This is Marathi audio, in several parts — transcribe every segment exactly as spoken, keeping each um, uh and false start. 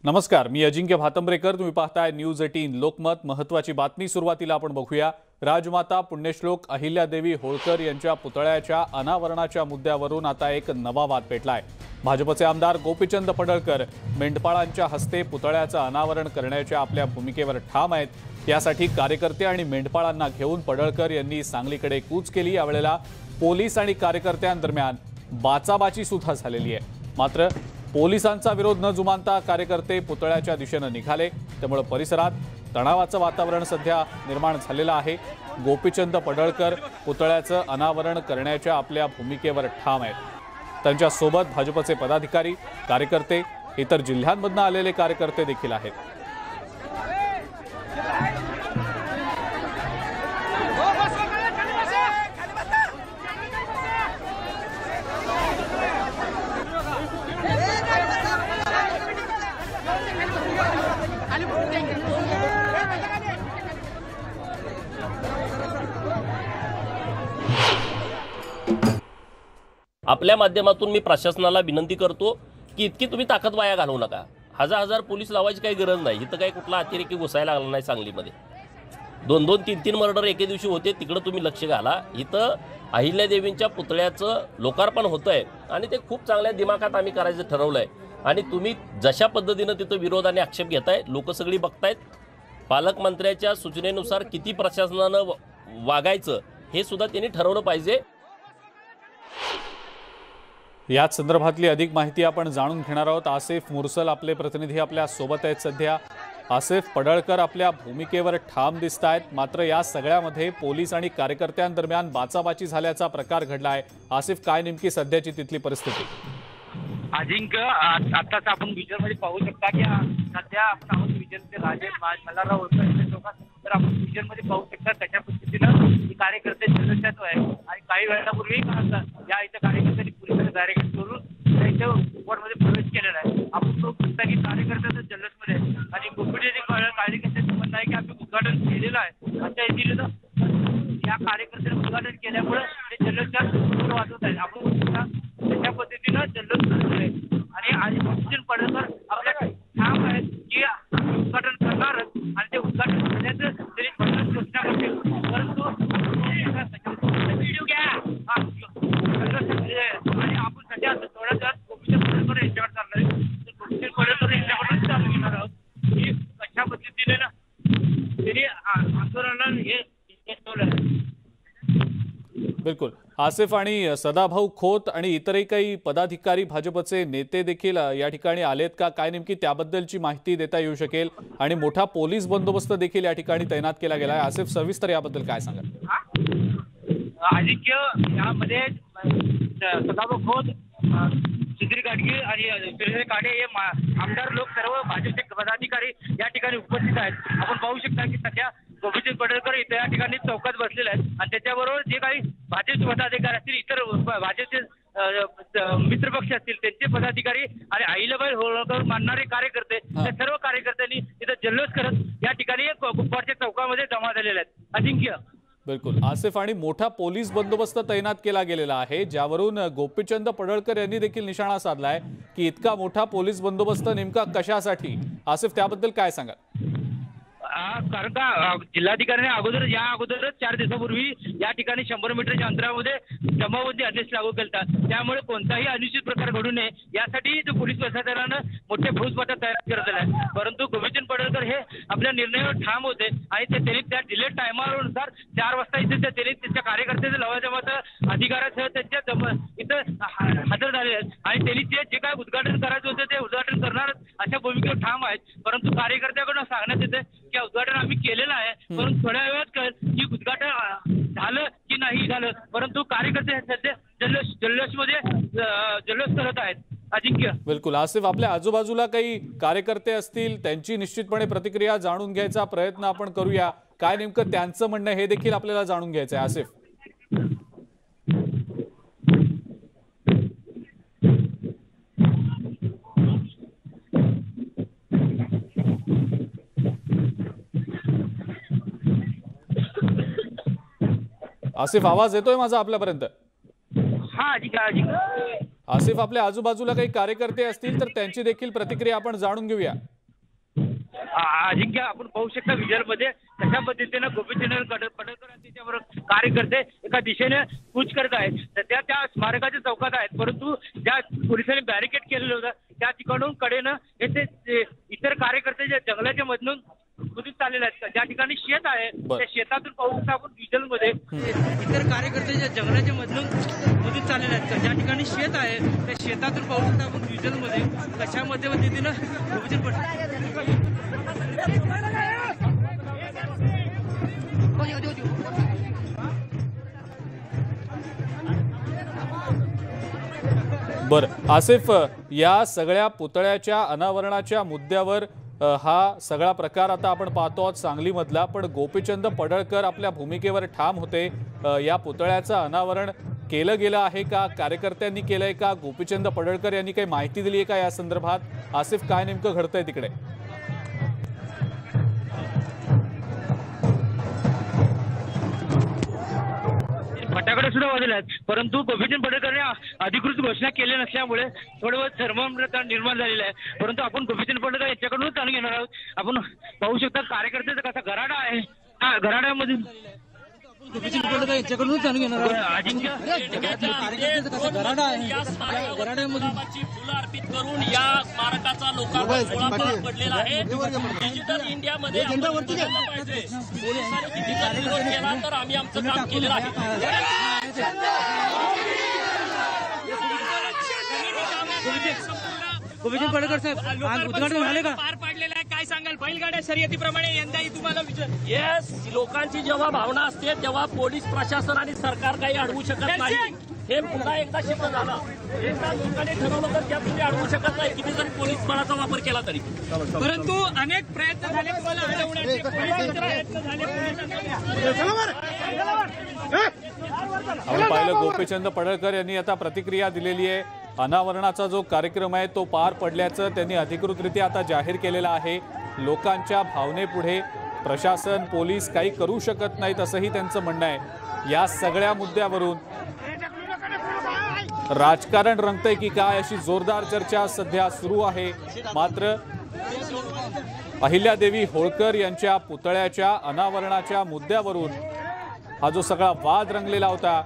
नमस्कार, मी अजिंक्य भातंब्रेकर. तुम्ही पाहताय न्यूज अठरा लोकमत. महत्त्वाची बातमी सुरुवातीला आपण बघूया. राजमाता पुण्यश्लोक अहिल्यादेवी होळकर यांच्या पुतळ्याच्या अनावरणाच्या मुद्द्यावरून आता एक नवा वाद पेटलाय. भाजपचे आमदार गोपीचंद पडळकर मेंढपाळांच्या हस्ते पुतळ्याचं अनावरण करण्याच्या आपल्या भूमिकेवर ठाम आहेत. यासाठी कार्यकर्ते आणि मेंढपाळांना घेऊन पडळकर यांनी सांगलीकडे कूच केली. यावेळेला पोलीस आणि कार्यकर्त्यांदरम्यान बाचाबाची सुद्धा झालेली आहे. मात्र पोलिसांचा विरोध न जुमानता कार्यकर्ते पुतळ्याच्या दिशेने निघाले. त्यामुळे परिसरात तणावाचं वातावरण सध्या निर्माण झालेलं आहे. गोपीचंद पडळकर पुतळ्याचं अनावरण करण्याच्या आपल्या भूमिकेवर ठाम आहेत. त्यांच्या सोबत भाजपचे पदाधिकारी, कार्यकर्ते, इतर जिल्ह्यांमधून आलेले कार्यकर्ते देखील आहेत. आपल्या माध्यमातून मी प्रशासनाला विनंती करतो की इतकी तुम्ही ताकद वाया घालवू नका. हजार हजार पोलीस लावायची काही गरज नाही. इथं काही कुठला अतिरेकी घुसायला लागला नाही. सांगलीमध्ये दोन दोन तीन तीन मर्डर एके दिवशी होते, तिकडं तुम्ही लक्ष घाला. इथं अहिल्यादेवींच्या पुतळ्याचं लोकार्पण होतं आहे आणि ते खूप चांगल्या दिमाखात आम्ही करायचं ठरवलं आहे. आणि तुम्ही जशा पद्धतीनं तिथं विरोध आणि आक्षेप घेताय, लोक सगळी बघतायत. पालकमंत्र्याच्या सूचनेनुसार किती प्रशासनानं वागायचं हे सुद्धा त्यांनी ठरवलं पाहिजे. याच संदर्भातली अधिक माहिती आपण जाणून घेणार आहोत. आसिफ मुरसल आपले प्रतिनिधी आपल्या सोबत आहेत सध्या. आसिफ, पडळकर आपल्या भूमिकेवर ठाम दिसत आहेत, मात्र या सगळ्यामध्ये पोलीस आणि कार्यकर्त्यांदरम्यान बाचाबाची झाल्याचा प्रकार घडला आहे. आसिफ, काय नेमकी सध्याची तिथली परिस्थिती? अजिंक्य, आताच आपण विजनमध्ये पाहू शकता की सध्या आपण आहोत विजनचे राजे मल्हारराव होळकर लोक. तर आपण विजनमध्ये पाहू शकता कशा पद्धतीनं कार्यकर्ते जल्लोषात आहे. आणि काही वेळापूर्वी या इथं कार्यकर्त्यांनी पोलिसांना डायरेक्ट करून त्यांच्या वॉर्डमध्ये प्रवेश केलेला आहे. आपण तो बघता की कार्यकर्त्याचं जल्लोषमध्ये आहे आणि गोपीचंद कार्यकर्त्यांचं म्हणणं आहे की आम्ही उद्घाटन केलेलं आहे. अशा येथील या कार्यकर्त्यांनी उद्घाटन केल्यामुळे ते जल्लोषात वाजवत आहेत. आपण बघता त्याच्या पद्धतीनं जल्लोष करत आहे. आणि गोपीचंद पडळकर आपल्या ठाम आहेत की उद्घाटन करणारच आणि ते उद्घाटन करण्याचं तरी पडळकर घोषणा करतील. परंतु व्हिडिओ घ्या आणि आपण सध्या थोड्याच गोपीचंद पडळकर यांच्याकडे चालणार आहे. तर गोपीचंद पडळकर यांच्याकडून चालू घेणार आहोत की कशा पद्धतीने ना त्यांनी आंदोलनाला हे ठेवलं आहे. बिलकुल. आसिफ, आणि सदाभाऊ खोत आणि इतरही काही पदाधिकारी, भाजपचे नेते देखील या ठिकाणी आलेत का? काय नेमकी त्याबद्दलची माहिती देता येऊ शकेल? आणि मोठा पोलीस बंदोबस्त देखील या ठिकाणी तैनात केला गेला आहे. आसिफ, सविस्तर याबद्दल काय सांगाल? आदित्य, यामध्ये सदाभाऊ खोत, सुधीर गाडगे आणि सुरेश काडे हे आमदार लोक सर्व भाजपचे पदाधिकारी या ठिकाणी उपस्थित आहेत. आपण पाहू शकता की सध्या गोपीचंद पडळकर इथे या ठिकाणी चौकात बसलेले आहेत आणि त्याच्याबरोबर जे काही भाजपचे पदाधिकारी असतील, इतर भाजपचे मित्रपक्ष असतील, त्यांचे पदाधिकारी आणि अहिल्याबाई होळकर मानणारे कार्यकर्ते, त्या सर्व कार्यकर्त्यांनी इथं जल्लोष करत या ठिकाणी कुपवाडच्या चौकामध्ये जमा झालेले आहेत. अजिंक्य. बिलकुल आसिफ, आणि मोठा पोलीस बंदोबस्त तैनात केला गेलेला आहे, ज्यावरून गोपीचंद पडळकर यांनी देखील निशाणा साधलाय की इतका मोठा पोलीस बंदोबस्त नेमका कशासाठी? आसिफ, त्याबद्दल काय सांगाल? कारण का जिल्हाधिकाऱ्यांनी अगोदर या अगोदरच चार दिवसापूर्वी या ठिकाणी शंभर मीटरच्या अंतरामध्ये जमावबंदी आदेश लागू केला. त्यामुळे कोणताही अनुचित प्रकार घडू नये यासाठी पोलीस प्रशासनानं मोठे फौजफाटा तयार करत आहे. परंतु गोपीचंद पडळकर हे आपल्या निर्णयावर ठाम होते आणि ते त्यांनी त्या डिलेड टायमानुसार चार वाजता इथे त्यांनी त्यांच्या कार्यकर्त्याचे लवाजमाचं अधिकारासह त्यांच्या इथं हजर झाले आहेत आणि त्यांनी ते जे काय उद्घाटन करायचं होतं ते उद्घाटन करणारच अशा भूमिकेवर ठाम आहेत. परंतु कार्यकर्त्याकडून सांगण्यात येते की उद्घाटन आम्ही केलेलं आहे, परंतु थोड्या वेळात कळेल की उद्घाटन झालं की नाही झालं. परंतु कार्यकर्ते सध्या जल्लोष जल्लोषमध्ये जल्लोष करत आहेत. अजिंक्य. बिलकुल आसिफ, आपल्या आजूबाजूला काही कार्यकर्ते असतील, त्यांची निश्चितपणे प्रतिक्रिया जाणून घ्यायचा प्रयत्न आपण करूया. काय नेमकं त्यांचं म्हणणं हे देखील आपल्याला जाणून घ्यायचं आहे. आसिफ. आसिफ, आवाज येतोय माझा आपल्यापर्यंत? हां आसिफ, आपल्या आजूबाजूला काही कार्यकर्ते असतील तर त्यांची देखील प्रतिक्रिया आपण जाणून घेऊया. अजिंक्य आपण पाहू शकता व्हिज्युअलमध्ये कशा पद्धतीनं गोपीचंद पडळकर त्याच्यावर कार्यकर्ते एका दिशेने कूच करत आहेत. सध्या त्या स्मारकाच्या चौकात आहेत, परंतु ज्या पोलिसांनी बॅरिकेड केलेलं होतं त्या ठिकाणून कडेनं हे ते इतर कार्यकर्ते जे जंगलाच्या मधून कुठून चाललेले आहेत. ज्या ठिकाणी शेत आहे त्या शेतातून पाहू शकता आपण व्हिज्युअलमध्ये इतर कार्यकर्ते जे जंगलाच्या मधून मधून चाललेले आहेत. ज्या ठिकाणी शेत आहे त्या शेतातून पाहू शकता आपण व्हिज्युअलमध्ये कशामध्ये पद्धतीनं गोपीचंद पडळकर बरं आसिफ, या सगळ्या पुतळ्याच्या अनावरणाच्या मुद्द्यावर अ, हा सगळा प्रकार आता आपण पाहतो आहोत सांगलीमधला, पण गोपीचंद पडळकर आपल्या भूमिकेवर ठाम होते. अ, या पुतळ्याचं अनावरण केलं गेलं आहे का, कार्यकर्त्यांनी केलंय का, गोपीचंद पडळकर यांनी काही माहिती दिली आहे का या संदर्भात? आसिफ, काय नेमकं घडतंय तिकडे? फटाकडे सुद्धा वाजले आहेत, परंतु गोपीचंद पडळकरने अधिकृत घोषणा केली नसल्यामुळे थोडं थर्मोमीटर निर्माण झालेलं आहे. परंतु आपण गोपीचंद पडळकर यांच्याकडूनच जाणून घेणार आहोत. आपण पाहू शकता कार्यकर्त्याचा कसा गराडा आहे. हा गराड्यामध्ये गोपीचंद पडळकर यांच्याकडूनच जाणून घेणार आहोत. अजिंक्य कार्यकर्त्याचा कसा गराडा आहे. गराड्यामध्ये फुलं अर्पित करून या स्मारकाचा लोकार्पण पडलेला आहे. डिजिटल इंडियामध्ये पाहिजे पोलिसांनी किती विरोध केला तर आम्ही आमचं काम केलेलं आहे. गोपीचंद पडळकर साहेब आज उद्घाटन झाले का? पार पाडलेला आहे, काय सांगाल? बैलगाड्या शर्यतीप्रमाणे यंदाही तुम्हाला विचार येस, लोकांची जेव्हा भावना असते तेव्हा पोलीस प्रशासन आणि सरकार काही अडवू शकत नाही. हे पुन्हा एकदा सिद्ध झालं. एकदा लोकांनी ठरवलं तर त्या तुम्ही अडवू शकत नाही, किती जरी पोलीस बळाचा वापर केला तरी. परंतु अनेक प्रयत्न झाले तुम्हाला अडवण्याचे, पोलिसांचे प्रयत्न झाले आपण पाहिलं गोपीचंद पडळकर यांनी आता प्रतिक्रिया दिलेली आहे. अनावरणाचा जो कार्यक्रम आहे तो पार पडल्याचं त्यांनी अधिकृतरित्या आता जाहीर केलेलं आहे. लोकांच्या भावनेपुढे प्रशासन पोलीस काही करू शकत नाहीत असंही त्यांचं म्हणणं आहे. या सगळ्या मुद्द्यावरून राजकारण रंगतंय की काय अशी जोरदार चर्चा सध्या सुरू आहे. मात्र अहिल्यादेवी होळकर यांच्या पुतळ्याच्या अनावरणाच्या मुद्द्यावरून हा जो सगळा वाद रंगलेला होता,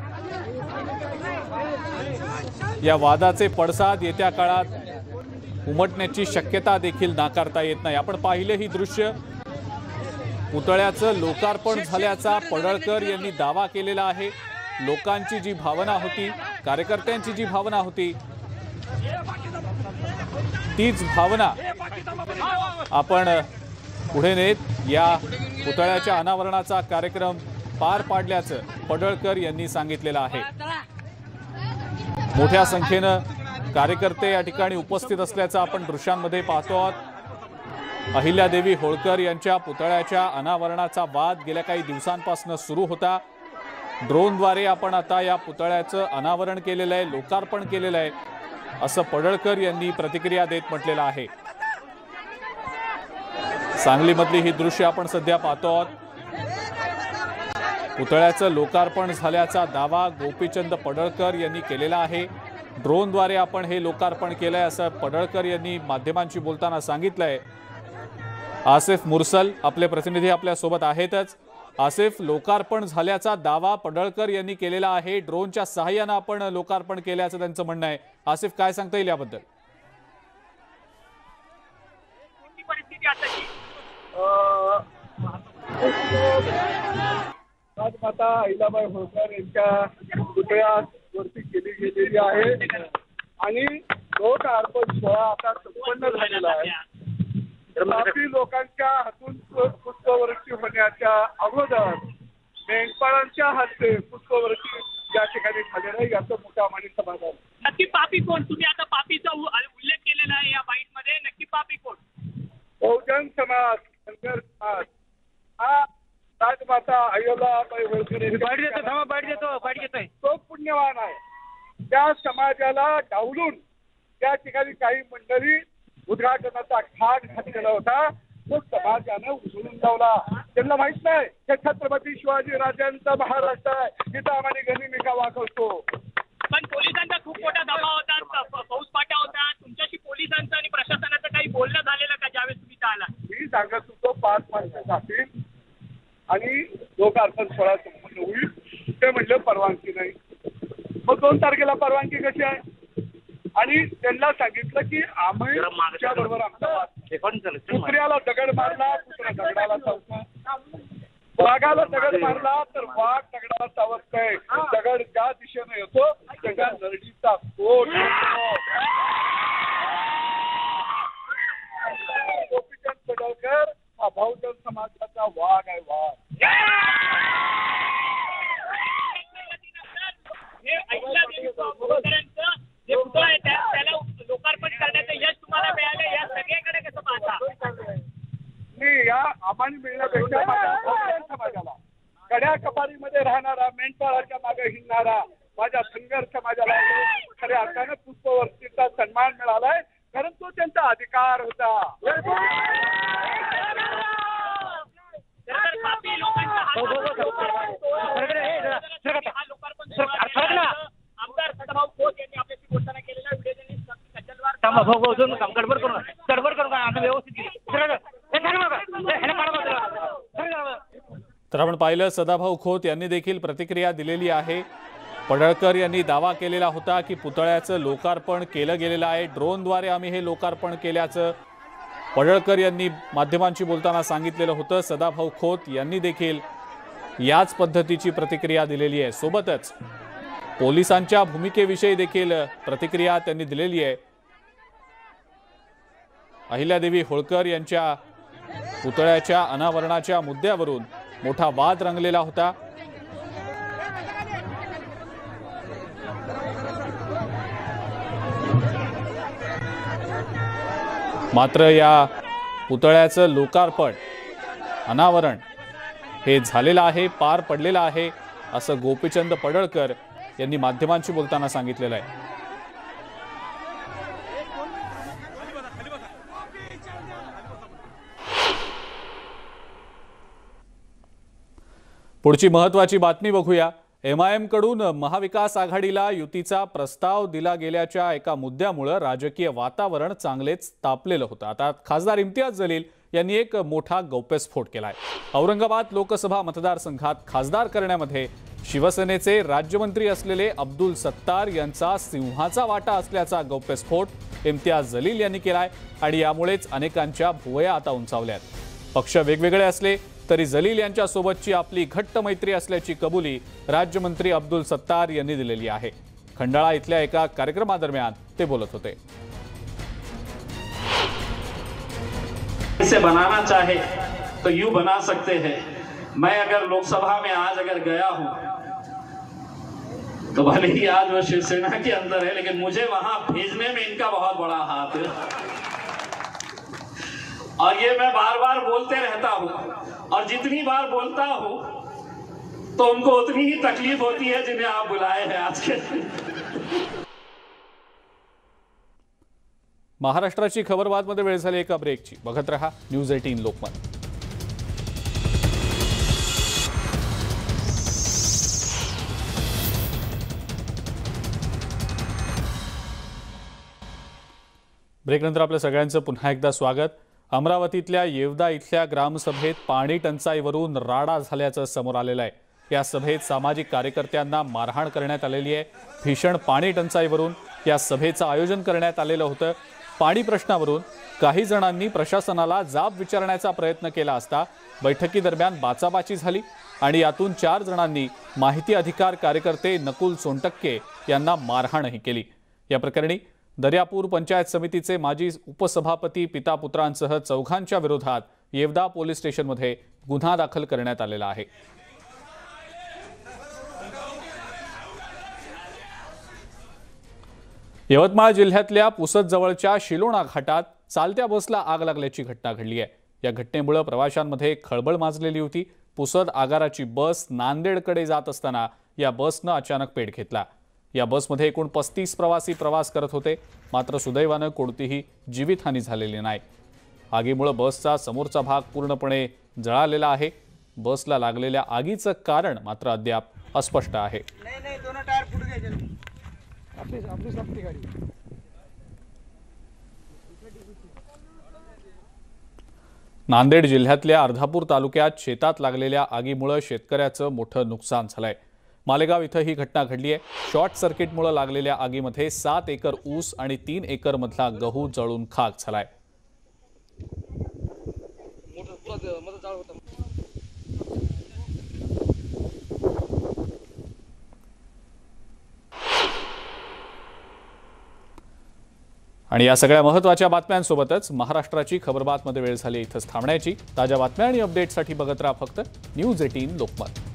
या वादाचे पडसाद येत्या काळात उमटण्याची शक्यता देखील नाकारता येत नाही. आपण पाहिले ही दृश्य, पुतळ्याचं लोकार्पण झाल्याचा पडळकर यांनी दावा केलेला आहे. लोकांची जी भावना होती, कार्यकर्त्यांची जी भावना होती, तीच भावना आपण पुढे नेत या पुतळ्याच्या अनावरणाचा कार्यक्रम पार पाडल्याचं पडळकर यांनी सांगितलेलं आहे. मोठ्या संख्येनं कार्यकर्ते या ठिकाणी उपस्थित असल्याचं आपण दृश्यांमध्ये पाहतो आहोत. अहिल्यादेवी होळकर यांच्या पुतळ्याच्या अनावरणाचा वाद गेल्या काही दिवसांपासून सुरू होता. ड्रोनद्वारे आपण आता या पुतळ्याचं अनावरण केलेलं आहे, लोकार्पण केलेलं आहे असं पडळकर यांनी प्रतिक्रिया देत म्हटलेलं आहे. सांगलीमधली ही दृश्य आपण सध्या पाहतो आहोत. पुतळ्याचं लोकार्पण झाल्याचा दावा गोपीचंद पडळकर यांनी केलेला आहे. ड्रोनद्वारे आपण हे लोकार्पण केलंय असं पडळकर यांनी माध्यमांशी बोलताना सांगितलंय. आसिफ मुरसल आपले प्रतिनिधी आपल्या सोबत आहेतच. आसिफ, लोकार्पण झाल्याचा दावा पडळकर यांनी केलेला आहे. ड्रोनच्या सहाय्यानं आपण लोकार्पण केल्याचं त्यांचं म्हणणं आहे. आसिफ, काय सांगता येईल याबद्दल? परिस्थिती आताची राजमाता अहिल्याबाई होळकर यांच्या पुतळ्यावरती केली गेलेली आहे आणि लोक अर्पण सोहळा आता संपन्न झालेला आहे. तथापि लोकांच्या हातून पुष्पवृष्टी होण्याच्या अगोदर मेंढपाळांच्या हस्ते पुष्पवृष्टी या ठिकाणी झालेलं आहे. याचं मोठा मानी समाधान. नक्की पापी कोण? तुम्ही आता पापीचा उल्लेख केलेला आहे या बाईट मध्ये. नक्की पापी कोण? बहुजन समाज, धनगर समाज हा राजमाता अहिल्याबाई होळकर बाईट देतो, थांबा, बाईट देतो, बाईट घेतोय. तो पुण्यवान आहे. त्या समाजाला डावलून त्या ठिकाणी काही मंडळी उद्घाटनाचा घाट घातलेला होता. तो समाजानं उचलून लावला. त्यांना माहित नाही हे छत्रपती शिवाजी राजांचा महाराष्ट्र आहे, तिथं आम्हाला गनिमिका वागवतो. पण पोलिसांचा खूप मोठा दबाव होता, फौजफाटा होता. तुमच्याशी पोलिसांचं आणि प्रशासनाचं काही बोलणं झालेलं का ज्यावेळेस तुम्ही आला? मी आणि लोकार्पण सोहळा संपन्न होईल. ते म्हणलं परवानगी नाही. मग दोन तारखेला परवानगी कशी आहे? आणि त्यांना सांगितलं की आम्ही तुमच्या बरोबर आमचा कुत्र्याला दगड मारला, कुत्रा दगडाला चावतो. वाघाला दगड मारला तर वाघ दगडाला चावत नाही. दगड ज्या दिशेने येतो त्याच्या नरडीचा कोट गोपीचंद पडळकर हा बहुजन समाजाचा वाघ आहे. वाघ जे पुतळा आहे त्याला लोकार्पण करण्याचं यश तुम्हाला मिळालं, या सगळ्याकडे कसं पाहता? मी या आम्हाला मिळण्यापेक्षा माझ्या बहुजन समाजाला, कड्या कपारीमध्ये राहणारा, मेंढपाळाच्या मागे हिंडणारा माझ्या धनगर समाजाला खऱ्या अर्थानं पुष्पवृत्तीचा सन्मान मिळालाय, कारण तो त्यांचा अधिकार होता. आमदार सदाभाऊ खोत यांनी आपल्याशी बोलताना केलेला व्हिडिओ त्यांनी गडबड करू गडबड करू आता व्यवस्थित. तर आपण पाहिलं सदाभाऊ खोत यांनी देखील प्रतिक्रिया दिलेली आहे. पडळकर यांनी दावा केलेला होता की पुतळ्याचं लोकार्पण केलं गेलेलं आहे, ड्रोनद्वारे आम्ही हे लोकार्पण केल्याचं पडळकर यांनी माध्यमांशी बोलताना सांगितलेलं होतं. सदाभाऊ खोत यांनी देखील याच पद्धतीची प्रतिक्रिया दिलेली आहे. सोबतच पोलिसांच्या भूमिकेविषयी देखील प्रतिक्रिया त्यांनी दिलेली आहे. अहिल्यादेवी होळकर यांच्या पुतळ्याच्या अनावरणाच्या मुद्द्यावरून मोठा वाद रंगलेला होता. मात्र या पुतळ्याचं लोकार्पण अनावरण हे झालेलं आहे, पार पडलेलं आहे, असं गोपीचंद पडळकर यांनी माध्यमांशी बोलताना सांगितलेलं आहे. पुढची महत्त्वाची बातमी बघूया. एम आय एम कडून महाविकास आघाडीला युतीचा प्रस्ताव दिला गेल्याच्या एका मुद्द्यामुळे राजकीय वातावरण चांगलेच तापलेलं होतं. आता खासदार इम्तियाज जलील यांनी एक मोठा गौप्यस्फोट केलाय. औरंगाबाद लोकसभा मतदारसंघात खासदार करण्यामध्ये शिवसेनेचे राज्यमंत्री असलेले अब्दुल सत्तार यांचा सिंहाचा वाटा असल्याचा गौप्यस्फोट इम्तियाज जलील यांनी केलाय आणि यामुळेच अनेकांच्या भुवया आता उंचावल्यात. पक्ष वेगवेगळे असले तरी जलील यांच्यासोबतची आपली घट्ट मैत्री असल्याची कबुली राज्यमंत्री अब्दुल सत्तार यांनी दिलेली आहे. खंडाळा इथल्या एका कार्यक्रमादरम्यान ते बोलत होते. इसे बनाना चाहे तो यूं बना सकते हैं. मैं अगर लोकसभा में आज अगर गया हूं तो भले ही आज वो शिवसेना के अंदर है, लेकिन मुझे वहां भेजने में इनका बहुत बड़ा हाथ है. और ये मैं बार बार बोलते रहता हूं, और जितनी बार बोलता हूं तो उनको उतनी ही तकलीफ होती है जिन्हें आप बुलाए हैं आज के. महाराष्ट्राची खबरबातमध्ये वेळ झाली एका ब्रेकची. बघत रहा न्यूज अठरा लोकमत. ब्रेकनंतर आपल्या सगळ्यांचं पुन्हा एकदा स्वागत. अमरावतीतल्या येवदा इथल्या ग्रामसभेत पाणी टंचाईवरून राडा झाल्याचं समोर आलेलं आहे. या सभेत सामाजिक कार्यकर्त्यांना मारहाण करण्यात आलेली आहे. भीषण पाणी टंचाईवरून या सभेचं आयोजन करण्यात आलेलं होतं. पाणी प्रश्नावरून काही जणांनी प्रशासनाला जाब विचारण्याचा प्रयत्न केला असता बैठकीदरम्यान बाचाबाची झाली आणि यातून चार जणांनी माहिती अधिकार कार्यकर्ते नकुल सोनटक्के यांना मारहाणही केली. या प्रकरणी दर्यापूर पंचायत समितीचे माजी उपसभापती पिता पुत्रांसह चौघांच्या विरोधात येवदा पोलीस स्टेशनमध्ये गुन्हा दाखल करण्यात आलेला आहे. यवतमाळ जिल्ह्यातल्या पुसद जवळच्या शिलोणा घाटात चालत्या बसला आग लागल्याची घटना घडली आहे. या घटनेमुळे प्रवाशांमध्ये खळबळ माजलेली होती. पुसद आगाराची बस नांदेडकडे जात असताना या बसनं अचानक पेट घेतला. या बसमध्ये एकूण पस्तीस प्रवासी प्रवास करत होते. मात्र सुदैवानं कोणतीही जीवितहानी झालेली नाही. आगीमुळे बसचा समोरचा भाग पूर्णपणे जळालेला आहे. बसला लागलेल्या आगीचं कारण मात्र अद्याप अस्पष्ट आहे. नांदेड जिल्ह्यातल्या अर्धापूर तालुक्यात शेतात लागलेल्या आगीमुळे शेतकऱ्याचं मोठं नुकसान झालंय। मालेगाव इथं ही घटना घडली आहे। शॉर्ट सर्किटमुळे लागलेल्या आगीमध्ये सात एकर ऊस आणि तीन एकर मधला गहू जळून खाक झालाय। आणि या सगळ्या महत्त्वाच्या बातम्यांसोबतच महाराष्ट्राची खबरबातमध्ये वेळ झाली इथंच थांबण्याची। ताज्या बातम्या आणि अपडेट्ससाठी बघत राहा फक्त न्यूज अठरा लोकमत।